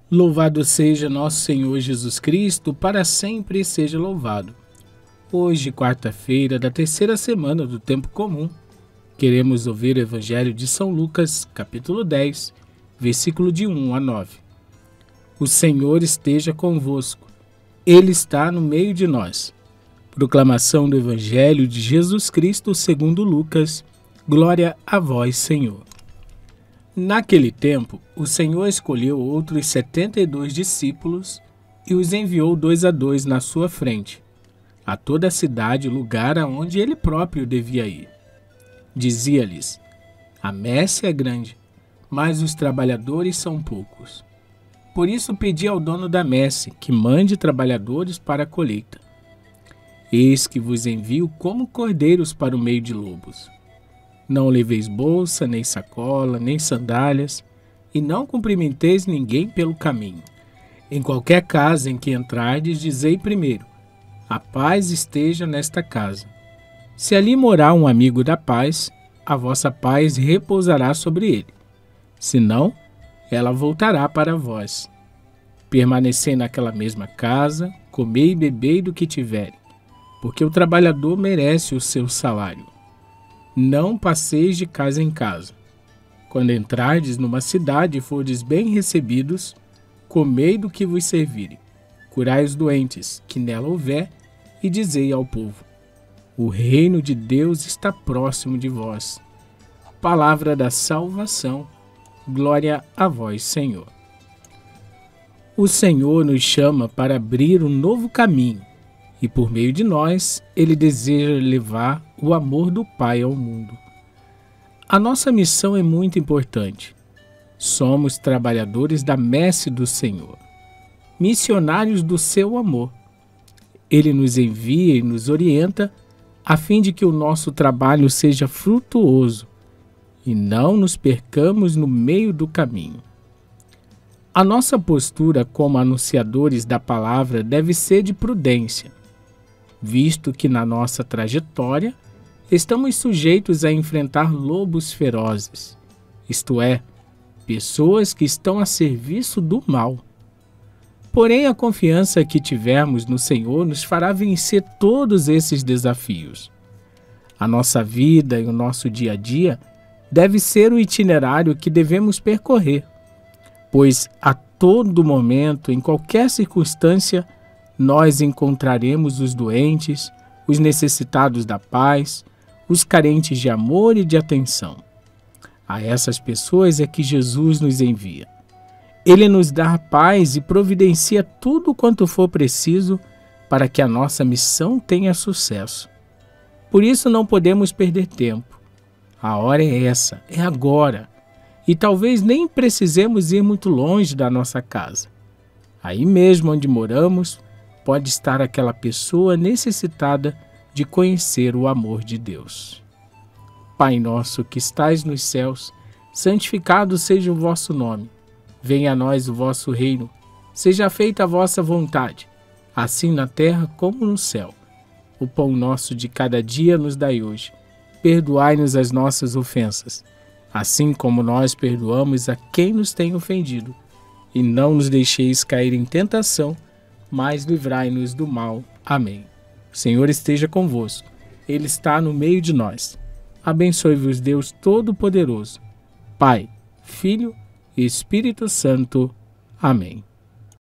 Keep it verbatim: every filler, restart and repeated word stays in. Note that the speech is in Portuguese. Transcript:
Louvado seja nosso Senhor Jesus Cristo, para sempre seja louvado. Hoje, quarta-feira da terceira semana do tempo comum, queremos ouvir o Evangelho de São Lucas, capítulo dez, versículo de um a nove. O Senhor esteja convosco, Ele está no meio de nós. Proclamação do Evangelho de Jesus Cristo segundo Lucas. Glória a vós, Senhor. Naquele tempo, o Senhor escolheu outros setenta e dois discípulos e os enviou dois a dois na sua frente, a toda a cidade e lugar aonde ele próprio devia ir. Dizia-lhes: a messe é grande, mas os trabalhadores são poucos. Por isso pedi ao dono da messe que mande trabalhadores para a colheita. Eis que vos envio como cordeiros para o meio de lobos. Não leveis bolsa, nem sacola, nem sandálias, e não cumprimenteis ninguém pelo caminho. Em qualquer casa em que entrardes, dizei primeiro: a paz esteja nesta casa. Se ali morar um amigo da paz, a vossa paz repousará sobre ele. Se não, ela voltará para vós. Permanecei naquela mesma casa, comei e bebei do que tiverem, porque o trabalhador merece o seu salário. Não passeis de casa em casa. Quando entrardes numa cidade e fordes bem recebidos, comei do que vos servirem. Curai os doentes, que nela houver, e dizei ao povo: o reino de Deus está próximo de vós. Palavra da salvação. Glória a vós, Senhor. O Senhor nos chama para abrir um novo caminho, e por meio de nós, Ele deseja levar o amor do Pai ao mundo. A nossa missão é muito importante. Somos trabalhadores da messe do Senhor, missionários do seu amor. Ele nos envia e nos orienta a fim de que o nosso trabalho seja frutuoso e não nos percamos no meio do caminho. A nossa postura como anunciadores da palavra deve ser de prudência, visto que na nossa trajetória estamos sujeitos a enfrentar lobos ferozes, isto é, pessoas que estão a serviço do mal. Porém, a confiança que tivermos no Senhor nos fará vencer todos esses desafios. A nossa vida e o nosso dia a dia deve ser o itinerário que devemos percorrer, pois a todo momento, em qualquer circunstância, nós encontraremos os doentes, os necessitados da paz, os carentes de amor e de atenção. A essas pessoas é que Jesus nos envia. Ele nos dá paz e providencia tudo quanto for preciso para que a nossa missão tenha sucesso. Por isso não podemos perder tempo. A hora é essa, é agora. E talvez nem precisemos ir muito longe da nossa casa. Aí mesmo onde moramos, pode estar aquela pessoa necessitada de conhecer o amor de Deus. Pai nosso que estais nos céus, santificado seja o vosso nome. Venha a nós o vosso reino. Seja feita a vossa vontade, assim na terra como no céu. O pão nosso de cada dia nos dai hoje. Perdoai-nos as nossas ofensas, assim como nós perdoamos a quem nos tem ofendido. E não nos deixeis cair em tentação, mas livrai-nos do mal. Amém. O Senhor esteja convosco. Ele está no meio de nós. Abençoe-vos Deus Todo-Poderoso, Pai, Filho e Espírito Santo. Amém.